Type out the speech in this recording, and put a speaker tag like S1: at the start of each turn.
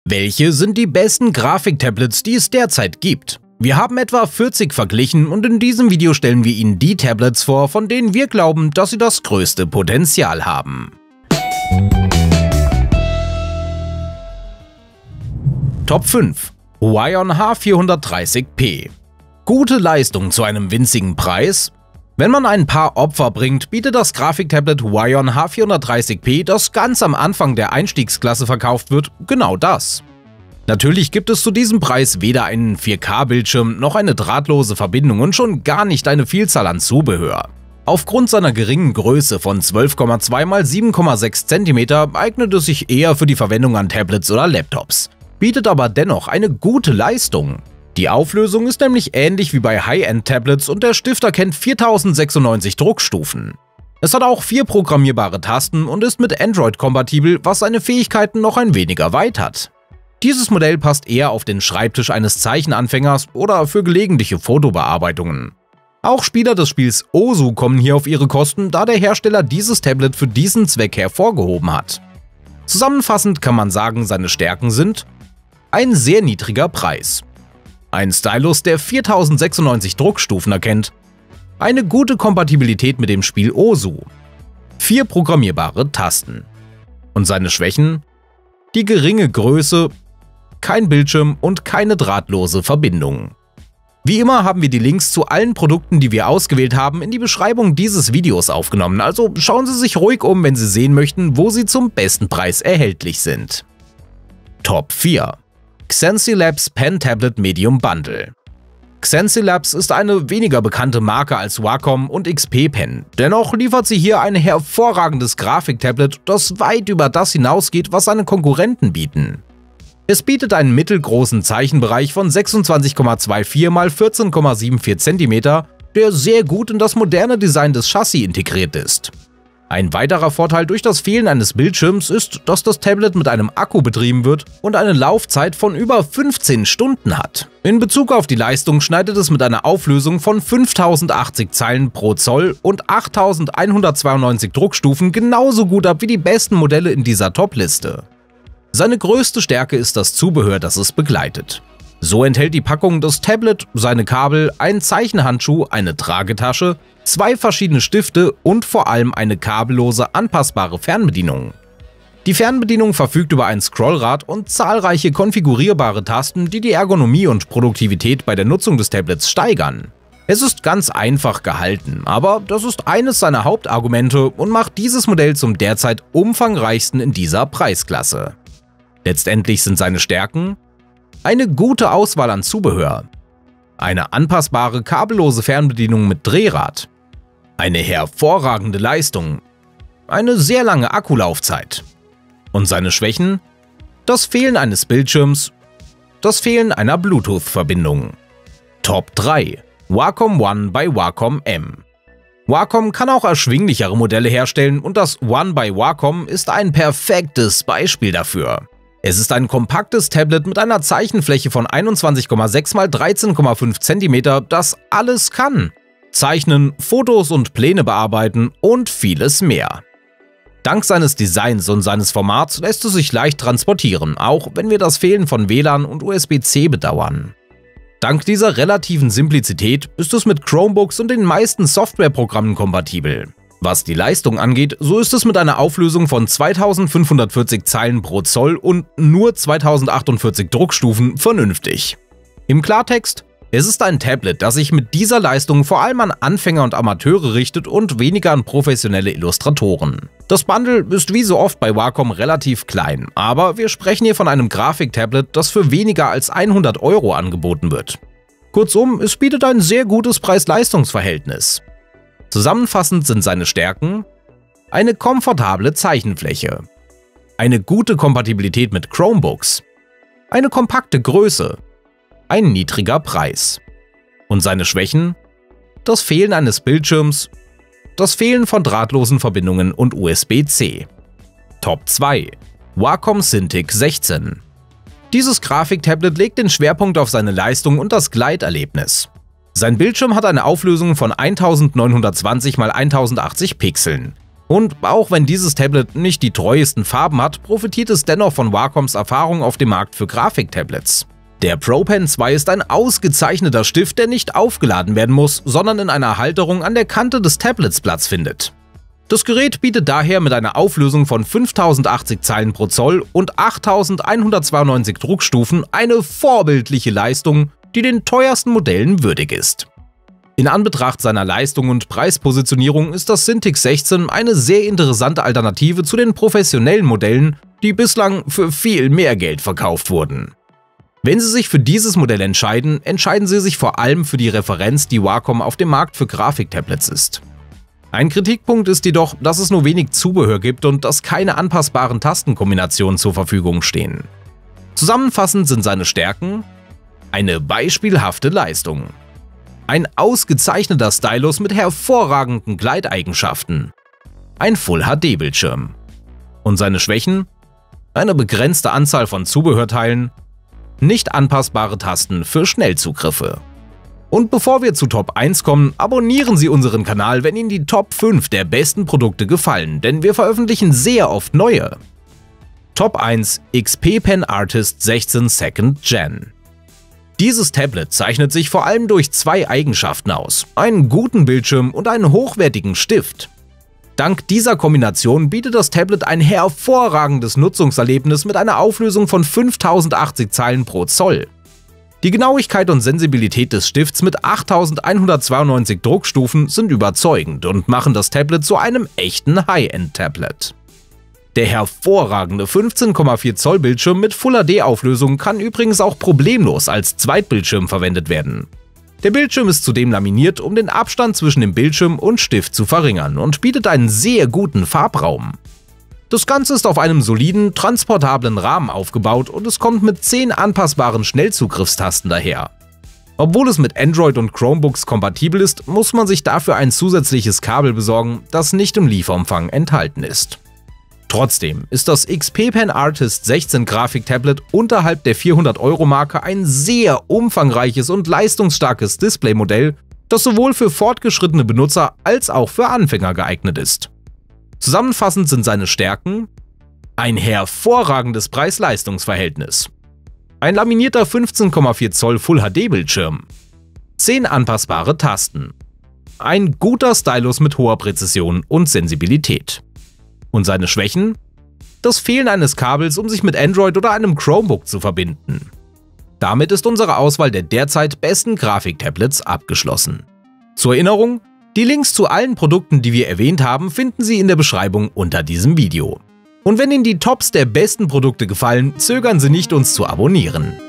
S1: Welche sind die besten Grafiktablets, die es derzeit gibt? Wir haben etwa 40 verglichen und in diesem Video stellen wir Ihnen die Tablets vor, von denen wir glauben, dass sie das größte Potenzial haben. Top 5: Huion H430p. Gute Leistung zu einem winzigen Preis? Wenn man ein paar Opfer bringt, bietet das Grafiktablet Huion H430p, das ganz am Anfang der Einstiegsklasse verkauft wird, genau das. Natürlich gibt es zu diesem Preis weder einen 4K-Bildschirm noch eine drahtlose Verbindung und schon gar nicht eine Vielzahl an Zubehör. Aufgrund seiner geringen Größe von 12,2 x 7,6 cm eignet es sich eher für die Verwendung an Tablets oder Laptops, bietet aber dennoch eine gute Leistung. Die Auflösung ist nämlich ähnlich wie bei High-End-Tablets und der Stift erkennt 4096 Druckstufen. Es hat auch 4 programmierbare Tasten und ist mit Android kompatibel, was seine Fähigkeiten noch ein wenig erweitert. Dieses Modell passt eher auf den Schreibtisch eines Zeichenanfängers oder für gelegentliche Fotobearbeitungen. Auch Spieler des Spiels Osu kommen hier auf ihre Kosten, da der Hersteller dieses Tablet für diesen Zweck hervorgehoben hat. Zusammenfassend kann man sagen, seine Stärken sind: ein sehr niedriger Preis, ein Stylus, der 4096 Druckstufen erkennt, eine gute Kompatibilität mit dem Spiel Osu, 4 programmierbare Tasten. Und seine Schwächen? Die geringe Größe, kein Bildschirm und keine drahtlose Verbindung. Wie immer haben wir die Links zu allen Produkten, die wir ausgewählt haben, in die Beschreibung dieses Videos aufgenommen, also schauen Sie sich ruhig um, wenn Sie sehen möchten, wo sie zum besten Preis erhältlich sind. Top 4: XensiLabs Pen Tablet Medium Bundle. XensiLabs ist eine weniger bekannte Marke als Wacom und XP Pen, dennoch liefert sie hier ein hervorragendes Grafiktablet, das weit über das hinausgeht, was seine Konkurrenten bieten. Es bietet einen mittelgroßen Zeichenbereich von 26,24 x 14,74 cm, der sehr gut in das moderne Design des Chassis integriert ist. Ein weiterer Vorteil durch das Fehlen eines Bildschirms ist, dass das Tablet mit einem Akku betrieben wird und eine Laufzeit von über 15 Stunden hat. In Bezug auf die Leistung schneidet es mit einer Auflösung von 5080 Zeilen pro Zoll und 8192 Druckstufen genauso gut ab wie die besten Modelle in dieser Top-Liste. Seine größte Stärke ist das Zubehör, das es begleitet. So enthält die Packung das Tablet, seine Kabel, einen Zeichenhandschuh, eine Tragetasche, 2 verschiedene Stifte und vor allem eine kabellose, anpassbare Fernbedienung. Die Fernbedienung verfügt über ein Scrollrad und zahlreiche konfigurierbare Tasten, die die Ergonomie und Produktivität bei der Nutzung des Tablets steigern. Es ist ganz einfach gehalten, aber das ist eines seiner Hauptargumente und macht dieses Modell zum derzeit umfangreichsten in dieser Preisklasse. Letztendlich sind seine Stärken: eine gute Auswahl an Zubehör, eine anpassbare kabellose Fernbedienung mit Drehrad, eine hervorragende Leistung, eine sehr lange Akkulaufzeit. Und seine Schwächen? Das Fehlen eines Bildschirms, das Fehlen einer Bluetooth-Verbindung. Top 3: Wacom One by Wacom M. Wacom kann auch erschwinglichere Modelle herstellen und das One by Wacom ist ein perfektes Beispiel dafür. Es ist ein kompaktes Tablet mit einer Zeichenfläche von 21,6 x 13,5 cm, das alles kann: Zeichnen, Fotos und Pläne bearbeiten und vieles mehr. Dank seines Designs und seines Formats lässt es sich leicht transportieren, auch wenn wir das Fehlen von WLAN und USB-C bedauern. Dank dieser relativen Simplizität ist es mit Chromebooks und den meisten Softwareprogrammen kompatibel. Was die Leistung angeht, so ist es mit einer Auflösung von 2540 Zeilen pro Zoll und nur 2048 Druckstufen vernünftig. Im Klartext: es ist ein Tablet, das sich mit dieser Leistung vor allem an Anfänger und Amateure richtet und weniger an professionelle Illustratoren. Das Bundle ist wie so oft bei Wacom relativ klein, aber wir sprechen hier von einem Grafiktablet, das für weniger als 100 € angeboten wird. Kurzum, es bietet ein sehr gutes Preis-Leistungs-Verhältnis. Zusammenfassend sind seine Stärken: eine komfortable Zeichenfläche, eine gute Kompatibilität mit Chromebooks, eine kompakte Größe, ein niedriger Preis. Und seine Schwächen? Das Fehlen eines Bildschirms, das Fehlen von drahtlosen Verbindungen und USB-C. Top 2: Wacom Cintiq 16. Dieses Grafiktablet legt den Schwerpunkt auf seine Leistung und das Gleiterlebnis. Sein Bildschirm hat eine Auflösung von 1920 x 1080 Pixeln. Und auch wenn dieses Tablet nicht die treuesten Farben hat, profitiert es dennoch von Wacoms Erfahrung auf dem Markt für Grafiktablets. Der Pro Pen 2 ist ein ausgezeichneter Stift, der nicht aufgeladen werden muss, sondern in einer Halterung an der Kante des Tablets Platz findet. Das Gerät bietet daher mit einer Auflösung von 5080 Zeilen pro Zoll und 8192 Druckstufen eine vorbildliche Leistung, die den teuersten Modellen würdig ist. In Anbetracht seiner Leistung und Preispositionierung ist das Cintiq 16 eine sehr interessante Alternative zu den professionellen Modellen, die bislang für viel mehr Geld verkauft wurden. Wenn Sie sich für dieses Modell entscheiden, entscheiden Sie sich vor allem für die Referenz, die Wacom auf dem Markt für Grafiktablets ist. Ein Kritikpunkt ist jedoch, dass es nur wenig Zubehör gibt und dass keine anpassbaren Tastenkombinationen zur Verfügung stehen. Zusammenfassend sind seine Stärken: eine beispielhafte Leistung, ein ausgezeichneter Stylus mit hervorragenden Gleiteigenschaften, ein Full-HD-Bildschirm. Und seine Schwächen: eine begrenzte Anzahl von Zubehörteilen, nicht anpassbare Tasten für Schnellzugriffe. Und bevor wir zu Top 1 kommen, abonnieren Sie unseren Kanal, wenn Ihnen die Top 5 der besten Produkte gefallen, denn wir veröffentlichen sehr oft neue. Top 1: XP Pen Artist 16 2nd Gen. Dieses Tablet zeichnet sich vor allem durch zwei Eigenschaften aus: einen guten Bildschirm und einen hochwertigen Stift. Dank dieser Kombination bietet das Tablet ein hervorragendes Nutzungserlebnis mit einer Auflösung von 5080 Zeilen pro Zoll. Die Genauigkeit und Sensibilität des Stifts mit 8192 Druckstufen sind überzeugend und machen das Tablet zu einem echten High-End-Tablet. Der hervorragende 15,4 Zoll Bildschirm mit Full-HD-Auflösung kann übrigens auch problemlos als Zweitbildschirm verwendet werden. Der Bildschirm ist zudem laminiert, um den Abstand zwischen dem Bildschirm und Stift zu verringern, und bietet einen sehr guten Farbraum. Das Ganze ist auf einem soliden, transportablen Rahmen aufgebaut und es kommt mit 10 anpassbaren Schnellzugriffstasten daher. Obwohl es mit Android und Chromebooks kompatibel ist, muss man sich dafür ein zusätzliches Kabel besorgen, das nicht im Lieferumfang enthalten ist. Trotzdem ist das XP Pen Artist 16 Grafiktablet unterhalb der 400-Euro-Marke ein sehr umfangreiches und leistungsstarkes Displaymodell, das sowohl für fortgeschrittene Benutzer als auch für Anfänger geeignet ist. Zusammenfassend sind seine Stärken: ein hervorragendes Preis-Leistungs-Verhältnis, ein laminierter 15,4 Zoll Full-HD-Bildschirm, 10 anpassbare Tasten, ein guter Stylus mit hoher Präzision und Sensibilität. Und seine Schwächen? Das Fehlen eines Kabels, um sich mit Android oder einem Chromebook zu verbinden. Damit ist unsere Auswahl der derzeit besten Grafiktablets abgeschlossen. Zur Erinnerung: die Links zu allen Produkten, die wir erwähnt haben, finden Sie in der Beschreibung unter diesem Video. Und wenn Ihnen die Tops der besten Produkte gefallen, zögern Sie nicht, uns zu abonnieren.